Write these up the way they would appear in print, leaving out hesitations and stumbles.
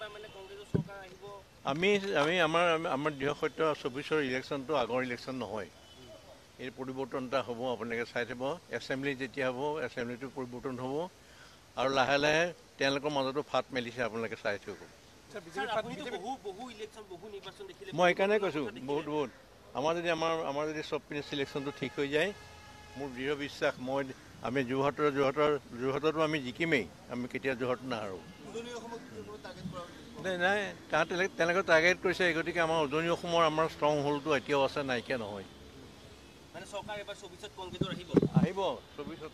আমি আমি আমাৰ আমাৰ দৃঢ় সত্য 24ৰ ইলেকশ্যনটো আগৰ ইলেকশ্যন নহয় এই পৰিৱৰ্তন এটা হ'ব আপোনালোকে চাই থাকিব এছেম্বলি যেতিয়া হ'ব এছেম্বলিটো পৰিৱৰ্তন হ'ব আৰু লাহে লাহে তেওঁলোকৰ মাজতো ফাট মেলিছে আপোনালোকে চাই থাকিব মই এইকাৰণে কৈছোঁ বহুত আমাৰ যদি চব পিনে চিলেকশ্যনটো ঠিক হৈ যায় মোৰ দৃঢ় বিশ্বাস আমি যোৰহাটতো আমি জিকিমেই আমি কেতিয়া যোৰহাট নাহাৰোঁ নাই তেওঁলোকে টাৰ্গেট কৰিছে এই গতিকে আমাৰ উজনি অসমৰ আমাৰ ষ্ট্ৰং হোল্ডটো এতিয়াও আছে নাইকিয়া নহয় আহিব 24ত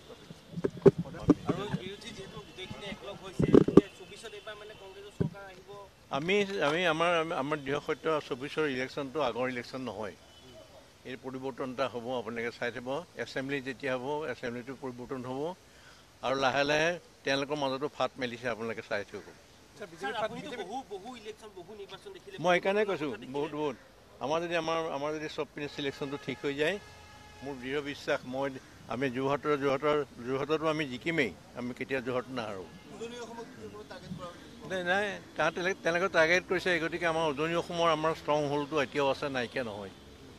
আমি আমাৰ দৃঢ় সত্য 24ৰ ইলেকশ্যনটো আগৰ ইলেকশ্যন নহয় এই পৰিৱৰ্তন এটা হ'ব আপোনালোকে চাই থাকিব এছেম্বলি যেতিয়া হ'ব এছেম্বলিটো পৰিৱৰ্তন হ'ব আৰু লাহে লাহে তেওঁলোকৰ মাজতো ফাট মেলিছে আপোনালোকে চাই থাকিব মই এইকাৰণে কৈছোঁ বহুত আমাৰ যদি চব পিনে চিলেকশ্যনটো ঠিক হৈ যায় মোৰ দৃঢ় বিশ্বাস আমি যোৰহাটতো আমি জিকিমেই আমি কেতিয়া যোৰহাট নাহাৰোঁ নাই তেওঁলোকে টাৰ্গেট কৰিছে এই গতিকে আমাৰ উজনি অসমৰ আমাৰ ষ্ট্ৰং হোল্ডটো এতিয়াও আছে নাইকিয়া নহয়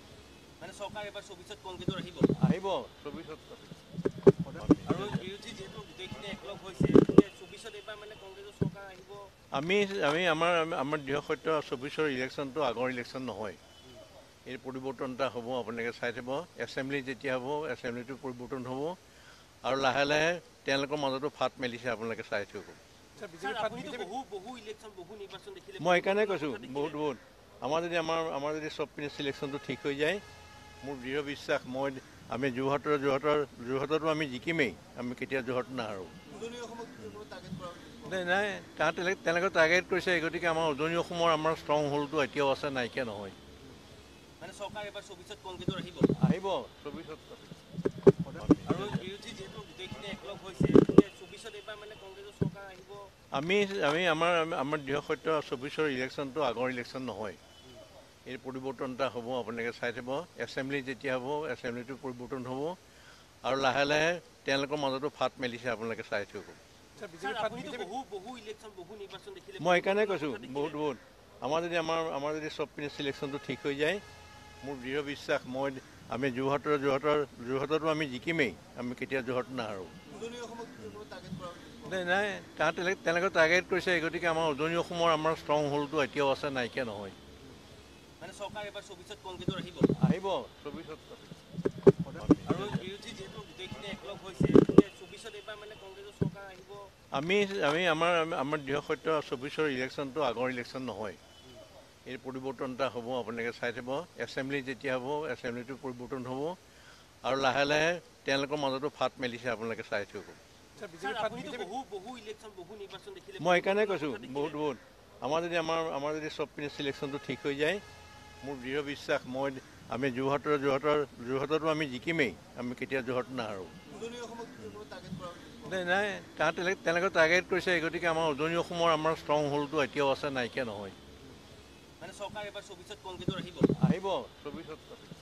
আহিব 24ত আমি আমাৰ দৃঢ় সত্য 24ৰ ইলেকশ্যনটো আগৰ ইলেকশ্যন নহয় এই পৰিৱৰ্তন এটা হ'ব আপোনালোকে চাই থাকিব এছেম্বলি যেতিয়া হ'ব এছেম্বলিটো পৰিৱৰ্তন হ'ব আৰু লাহে লাহে তেওঁলোকৰ মাজতো ফাট মেলিছে আপোনালোকে চাই থাকিব মই এইকাৰণে কৈছোঁ বহুত আমাৰ যদি চব পিনে চিলেকশ্যনটো ঠিক হৈ যায় মোৰ দৃঢ় বিশ্বাস আমি যোৰহাটতো আমি জিকিমেই আমি কেতিয়া যোৰহাট নাহাৰোঁ নাই তেওঁলোকে টাৰ্গেট কৰিছে এই গতিকে আমাৰ উজনি অসমৰ আমাৰ ষ্ট্ৰং হোল্ডটো এতিয়াও আছে নাইকিয়া নহয় আহিব 24ত আমি আমাৰ দৃঢ় সত্য 24ৰ ইলেকশ্যনটো আগৰ ইলেকশ্যন নহয় এই পৰিৱৰ্তন এটা হ'ব আপোনালোকে চাই থাকিব এছেম্বলি যেতিয়া হ'ব এছেম্বলিটো পৰিৱৰ্তন হ'ব আৰু লাহে লাহে তেওঁলোকৰ মাজতো ফাট মেলিছে আপোনালোকে চাই থাকিব মই এইকাৰণে কৈছোঁ বহুত আমাৰ যদি চব পিনে চিলেকশ্যনটো ঠিক হৈ যায় মোৰ দৃঢ় বিশ্বাস আমি যোৰহাটতো আমি জিকিমেই আমি কেতিয়া যোৰহাট নাহাৰোঁ নাই তেওঁলোকে টাৰ্গেট কৰিছে এই গতিকে আমাৰ উজনি অসমৰ আমাৰ ষ্ট্ৰং হোল্ডটো এতিয়াও আছে নাইকিয়া নহয় আহিব 24ত আমি আমাৰ দৃঢ় সত্য 24ৰ ইলেকশ্যনটো আগৰ ইলেকশ্যন নহয় এই পৰিৱৰ্তন এটা হ'ব আপোনালোকে চাই থাকিব এছেম্বলি যেতিয়া হ'ব এছেম্বলিটো পৰিৱৰ্তন হ'ব আৰু লাহে লাহে তেওঁলোকৰ মাজতো ফাট মেলিছে আপোনালোকে চাই থাকিব মই এইকাৰণে কৈছোঁ বহুত আমাৰ যদি চব পিনে চিলেকশ্যনটো ঠিক হৈ যায় মোৰ দৃঢ় বিশ্বাস আমি যোৰহাটতো আমি জিকিমেই আমি কেতিয়া যোৰহাট নাহাৰোঁ নাই তেওঁলোকে টাৰ্গেট কৰিছে এই গতিকে আমাৰ উজনি অসমৰ আমাৰ ষ্ট্ৰং হোল্ডটো এতিয়াও আছে নাইকিয়া নহয় আহিব 24ত